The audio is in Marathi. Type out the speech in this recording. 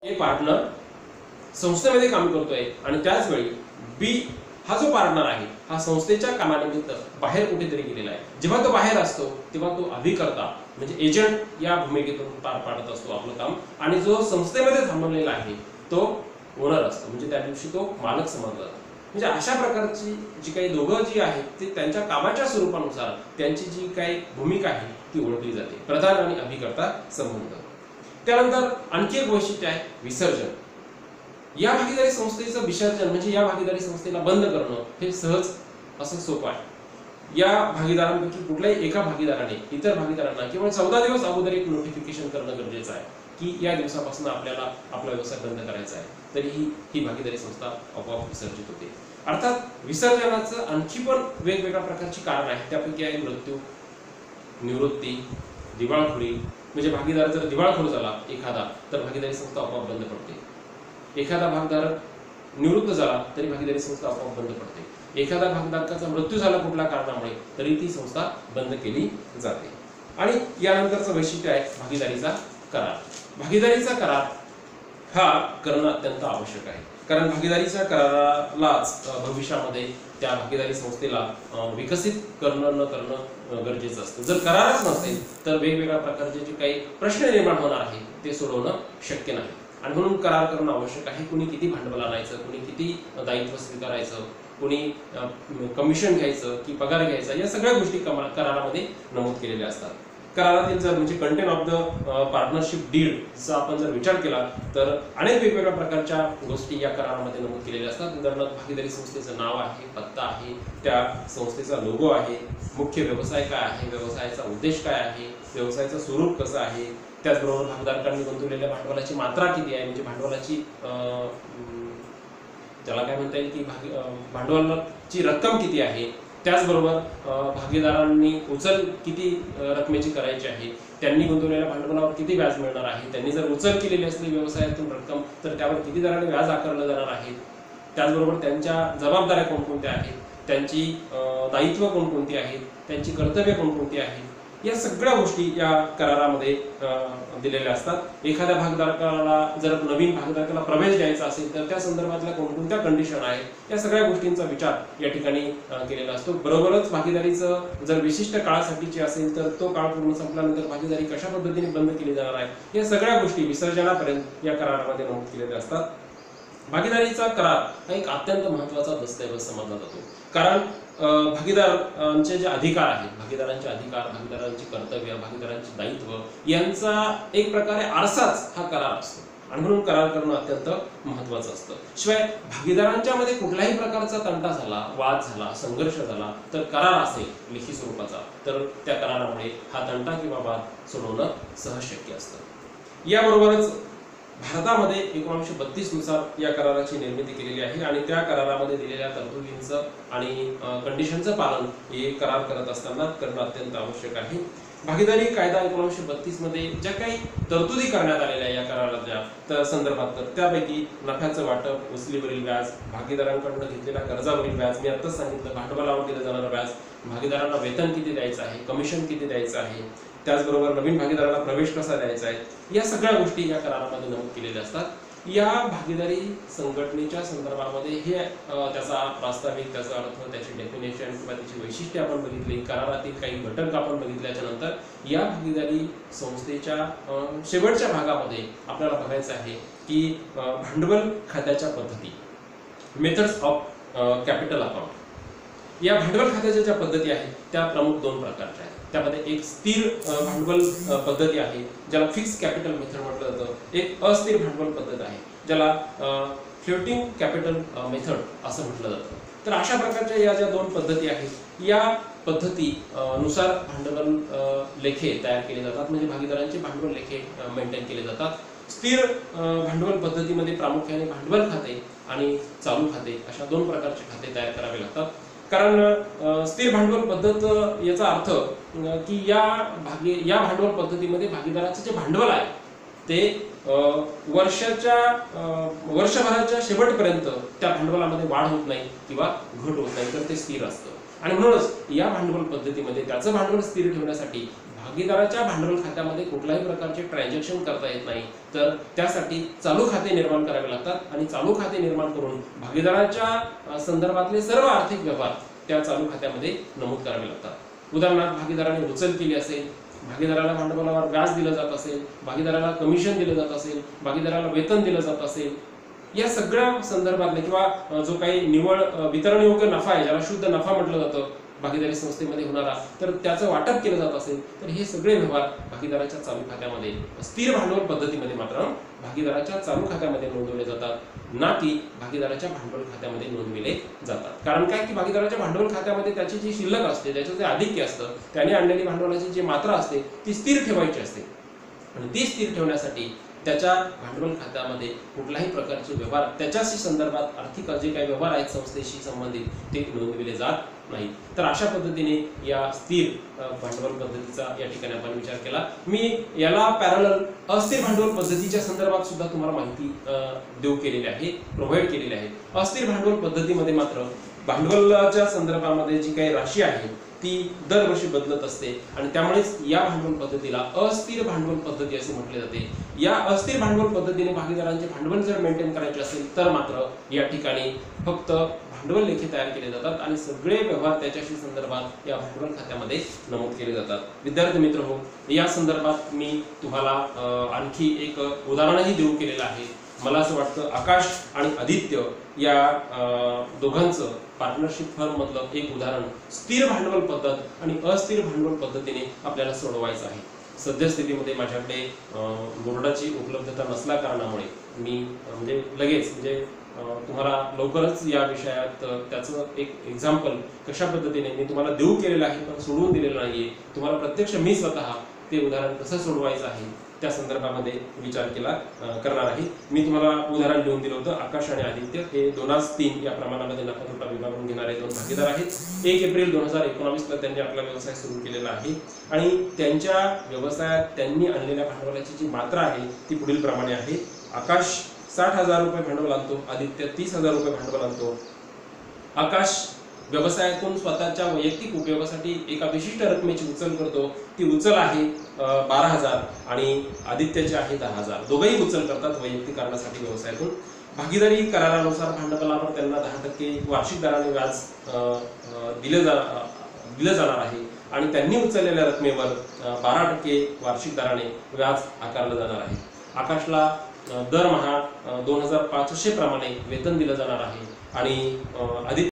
ए पार्टनर संस्थेमध्ये काम करतोय आणि त्याच वेळी बी हा जो पार्टनर आहे हा संस्थेच्या कामानिमित्त बाहेर कुठेतरी गेलेला आहे. जेव्हा तो बाहेर असतो तेव्हा तो अभिकर्ता म्हणजे एजंट या भूमिकेतून पार पाडत असतो आपलं काम, आणि जो संस्थेमध्ये थांबलेला आहे तो ओनर असतो, म्हणजे त्या दिवशी तो मालक समजला जातो. म्हणजे अशा प्रकारची जी काही दोघं जी आहेत ते त्यांच्या कामाच्या स्वरूपानुसार त्यांची जी काही भूमिका आहे ती ओळखली जाते, प्रधान आणि अभिकर्ता संबंध. त्यानंतर आणखी एक वैशिष्ट्य आहे विसर्जन. या भागीदारी संस्थेचं विसर्जन म्हणजे या भागीदारी संस्थेला बंद करणं हे सहज असं सोपं आहे. या भागीदारांपैकी कुठल्याही एका भागीदाराने इतर भागीदारांना केवळ 14 दिवस अगोदर एक नोटिफिकेशन करणं गरजेचं आहे की या दिवसापासून आपल्याला आपला व्यवसाय बंद करायचा आहे, तरीही ही भागीदारी संस्था आपोआप विसर्जित होते. अर्थात विसर्जनाचं आणखी पण वेगवेगळ्या प्रकारची कारण आहेत. त्यापैकी आहे मृत्यू, निवृत्ती, दिवाळखोरी. म्हणजे भागीदार जर दिवाळखोर झाला एखादा तर भागीदारी संस्था आपोआप बंद पडते. एखादा भागधारक निवृत्त झाला तरी भागीदारी संस्था आपोआप बंद पडते. एखादा भागधारकाचा मृत्यू झाला कुठल्या कारणामुळे तरी ती संस्था बंद केली जाते. आणि यानंतरचं वैशिष्ट्य आहे भागीदारीचा करार. भागीदारीचा करार हा करणं अत्यंत आवश्यक आहे, कारण भागीदारीच्या करारालाच भविष्यामध्ये त्या भागीदारी संस्थेला विकसित करणं न करणं गरजेचं असतं. जर करारच नसेल तर वेगवेगळ्या प्रकारचे जे काही प्रश्न निर्माण होणार आहे ते सोडवणं शक्य नाही, आणि म्हणून करार करणं आवश्यक आहे. कुणी किती भांडवल आणायचं, कुणी किती दायित्व स्वीकारायचं, कुणी कमिशन घ्यायचं की पगार घ्यायचा, या सगळ्या गोष्टी करारामध्ये नमूद केलेल्या असतात. करारातील जर म्हणजे कंटेंट ऑफ द पार्टनरशिप डीडचा आपण जर विचार केला तर अनेक वेगवेगळ्या प्रकारच्या गोष्टी या करारामध्ये नमूद केलेल्या असतात. उदाहरणार्थ भागीदारी संस्थेचं नाव आहे, पत्ता आहे, त्या संस्थेचा लोगो आहे, मुख्य व्यवसाय काय आहे, व्यवसायाचा उद्देश काय आहे, व्यवसायाचं स्वरूप कसं आहे, त्याचबरोबर भागधारकांनी गुंतवलेल्या भांडवलाची मात्रा किती आहे, म्हणजे भांडवलाची त्याला काय म्हणता येईल की भांडवलाची रक्कम किती आहे, त्याचबरोबर भागीदारांनी उचल किती रकमेची करायची आहे, त्यांनी गुंतवलेल्या भांडवलावर किती व्याज मिळणार आहे, त्यांनी जर उचल केलेली असली व्यवसायातून रक्कम तर त्यावर किती दराने व्याज आकारलं जाणार आहे, त्याचबरोबर त्यांच्या जबाबदाऱ्या कोणकोणत्या आहेत, त्यांची दायित्व कोणकोणती आहेत, त्यांची कर्तव्य कोणकोणती आहेत, या सगळ्या गोष्टी या करारामध्ये दिलेल्या असतात. एखाद्या भागधारकाला जर नवीन भागधारकाला प्रवेश द्यायचा असेल तर त्या संदर्भातल्या कोणकोणत्या कंडिशन आहेत, या सगळ्या गोष्टींचा विचार या ठिकाणी केलेला असतो. बरोबरच भागीदारीचं जर विशिष्ट काळासाठीची असेल तर तो काळ पूर्ण संपल्यानंतर भागीदारी कशा पद्धतीने बंद केली जाणार आहे, या सगळ्या गोष्टी विसर्जनापर्यंत या करारामध्ये नमूद केलेल्या असतात. भागीदारीचा करार हा एक अत्यंत महत्त्वाचा दस्तऐवज समजला जातो, कारण भागीदारांचे जे अधिकार आहेत, भागीदारांचे अधिकार, भागीदारांची कर्तव्य, भागीदारांचे दायित्व यांचा एक प्रकारे आरसाच हा करार असतो, आणि म्हणून करार करणं अत्यंत महत्त्वाचं असतं. शिवाय भागीदारांच्या मध्ये कुठल्याही प्रकारचा तंटा झाला, वाद झाला, संघर्ष झाला तर करार असेल लेखी स्वरूपाचा तर त्या करारामुळे हा तंटा किंवा वाद सोडवणं सहज शक्य असतं. याबरोबरच भारतामध्ये 1932 नुसार या कराराची निर्मिती केलेली आहे, आणि त्या करारामध्ये दिलेल्या तरतुदींचं आणि कंडिशनचं पालन हे करार करत असताना करणं अत्यंत आवश्यक आहे. भागीदारी कायदा 1932 मध्ये ज्या काही तरतुदी करण्यात आलेल्या या कराराच्या संदर्भात तर त्यापैकी नफ्याचं वाटप, वसुलीवरील व्याज, भागीदारांकडून घेतलेल्या कर्जावरील व्याज, मी आत्ताच सांगितलं भांडवलावर दिलं जाणारं व्याज, भागीदारांना वेतन किती द्यायचं आहे, कमिशन किती द्यायचं आहे, त्याचबरोबर नवीन भागीदाराला प्रवेश कसा द्यायचा आहे, या सगळ्या गोष्टी या करारामध्ये नमूद केलेल्या असतात. या भागीदारी संघटनेच्या संदर्भामध्ये हे त्याचा प्रास्ताविक, त्याचा अर्थ, त्याची डेफिनेशन किंवा त्याची वैशिष्ट्ये आपण बघितली, करारातील काही घटक आपण बघितल्याच्या नंतर या भागीदारी संस्थेच्या शेवटच्या भागामध्ये आपल्याला बघायचं आहे की भांडवल खात्याच्या पद्धती, मेथड्स ऑफ कॅपिटल अकाउंट. या भांडवल खात्याच्या ज्या पद्धती आहेत त्या प्रमुख दोन प्रकारच्या आहेत. त्यामध्ये एक स्थिर भांडवल पद्धती आहे ज्याला फिक्स कॅपिटल मेथड म्हटलं जातं, एक अस्थिर भांडवल पद्धत आहे ज्याला फ्लोटिंग कॅपिटल मेथड असं म्हटलं जातं. तर अशा प्रकारच्या या ज्या दोन पद्धती आहेत या पद्धती नुसार भांडवल लेखे तयार केले जातात, म्हणजे भागीदारांचे भांडवल लेखे मेंटेन केले जातात. स्थिर भांडवल पद्धतीमध्ये प्रामुख्याने भांडवल खाते आणि चालू खाते अशा दोन प्रकारचे खाते तयार करावे लागतात. कारण स्थिर भांडवल पद्धत याचा अर्थ की या भांडवल पद्धतीमध्ये भागीदाराचे जे भांडवल आहे ते वर्षभराच्या शेवटपर्यंत त्या भांडवलामध्ये वाढ होत नाही किंवा घट होत नाही, तर ते स्थिर असतं. आणि म्हणूनच या भांडवल पद्धतीमध्ये त्याचं भांडवल स्थिर ठेवण्यासाठी भागीदाराच्या भांडवल खात्यामध्ये कुठल्याही प्रकारचे ट्रान्झॅक्शन करता येत नाही, तर त्यासाठी चालू खाते निर्माण करावे लागतात आणि चालू खाते निर्माण करून भागीदाराच्या संदर्भातले सर्व आर्थिक व्यवहार त्या चालू खात्यामध्ये नमूद करावे लागतात। उदाहरणार्थ भागीदाराने उचल केली असेल, भागीदाराला भांडवलावर व्याज दिलं जात असेल, भागीदाराला कमिशन दिलं जात असेल, भागीदाराला वेतन दिलं जात असेल, या सगळ्या संदर्भातले किंवा जो काही निव्वळ वितरणयोग्य नफा आहे, ज्याला शुद्ध नफा म्हटलं जातं भागीदारी संस्थेमध्ये होणारा, तर त्याचं वाटप केलं जात असेल, तर हे सगळे व्यवहार भागीदाराच्या चालू खात्यामध्ये स्थिर भांडवल पद्धतीमध्ये मात्र भागीदाराच्या चालू खात्यामध्ये नोंदवले जातात, ना की भागीदाराच्या भांडवल खात्यामध्ये नोंदविले जातात। कारण काय की भागीदाराच्या भांडवल खात्यामध्ये त्याची जी शिल्लक असते, त्याचं जे अधिक्य असतं, त्याने आणलेली भांडवलाची जी मात्रा असते ती स्थिर ठेवायची असते आणि ती स्थिर ठेवण्यासाठी त्याच्या भांडवल खात्यामध्ये कुठल्याही प्रकारचे व्यवहार त्याच्याशी संदर्भात आर्थिक जे काही व्यवहार आहेत संस्थेशी संबंधित ते नोंदविले जात नाही। तर अशा पद्धतीने या स्थिर भांडवल पद्धतीचा या ठिकाणी आपण विचार केला। मी याला पॅरलल अस्थिर भांडवल पद्धतीच्या संदर्भात सुद्धा तुम्हाला माहिती देऊ केलेली आहे, प्रोव्हाइड केलेली आहे। अस्थिर भांडवल पद्धतीमध्ये मात्र भांडवलाच्या संदर्भामध्ये जी काही राशी आहे ती दरवर्षी बदलत असते आणि त्यामुळेच या भांडवल पद्धतीला अस्थिर भांडवल पद्धती असे म्हटले जाते। या अस्थिर भांडवल पद्धतीने भागीदारांचे भांडवल जर मेंटेन करायचे असेल तर मात्र या ठिकाणी फक्त भांडवल लेखे तयार केले जातात आणि सगळे व्यवहार त्याच्याशी संदर्भात या भांडवल खात्यामध्ये नमूद केले जातात। विद्यार्थी मित्र हो, या संदर्भात मी तुम्हाला आणखी एक उदाहरणही देऊ केलेलं आहे। मला असं वाटतं आकाश आणि आदित्य या दोघांचं पार्टनरशिप फर्म मधलं एक उदाहरण स्थिर भांडवल पद्धत आणि अस्थिर भांडवल पद्धतीने आपल्याला सोडवायचं आहे। सद्यस्थितीमध्ये माझ्याकडे बोर्डाची उपलब्धता नसल्या कारणामुळे मी लगेच तुम्हाला लवकरच या विषयात त्याचं एक एक्झाम्पल कशा पद्धतीने मी तुम्हाला देऊ केलेलं आहे, पण सोडवून दिलेलं नाहीये। तुम्हाला प्रत्यक्ष मी स्वतः ते उदाहरण कसं सोडवायचं आहे त्या संदर्भामध्ये विचार करणार आहे। मी तुम्हाला उदाहरण लिहून दिलं होतं। आकाश आणि आदित्य हे 2:3 या प्रमाणामध्ये नफा तोटा विभागून घेणारे दोन भागीदार आहेत। 1 एप्रिल 2019 ला त्यांनी आपला व्यवसाय सुरू केलेला आहे आणि त्यांच्या व्यवसायात त्यांनी आणलेल्या भांडवलाची जी मात्रा आहे ती पुढील प्रमाणे आहे। आकाश 60,000 रुपये भांडवल आणतो, आदित्य 30,000 रुपये भांडवल आणतो। आकाश व्यवसायातून स्वतःच्या वैयक्तिक उपयोगासाठी एका विशिष्ट रकमेची उचल करतो, ती उचल आहे 12,000 आणि आदित्यची आहे 10,000। दोघेही उचल करतात वैयक्तिक कारणासाठी व्यवसायातून। भागीदारी करारानुसार भांडवलावर त्यांना 10% वार्षिक दराने व्याज दिलं जाणार आहे आणि त्यांनी उचललेल्या रकमेवर 12% वार्षिक दराने व्याज आकारलं जाणार आहे। आकाशला दरमहा 2500 प्रमाणे वेतन दिलं जाणार आहे आणि आदित्य